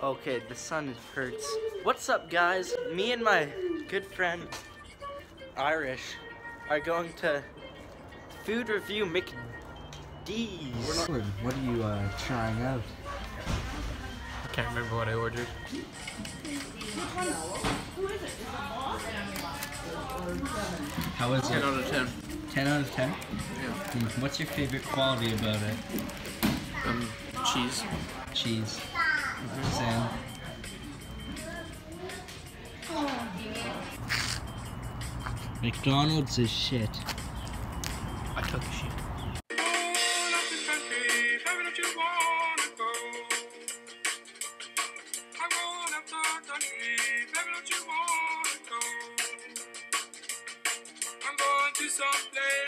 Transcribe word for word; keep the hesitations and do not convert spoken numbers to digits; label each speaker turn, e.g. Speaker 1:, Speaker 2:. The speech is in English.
Speaker 1: Okay, the sun hurts. What's up, guys? Me and my good friend Irish are going to food review McD's.
Speaker 2: What are you uh, trying out?
Speaker 3: I can't remember what I ordered.
Speaker 2: How is
Speaker 3: ten
Speaker 2: it?
Speaker 3: out of ten.
Speaker 2: ten out of ten?
Speaker 3: Yeah.
Speaker 2: Mm, what's your favorite quality about it?
Speaker 3: Um, cheese.
Speaker 2: Cheese. Sam? McDonald's is shit.
Speaker 3: I took a shit.
Speaker 4: I'm going to some place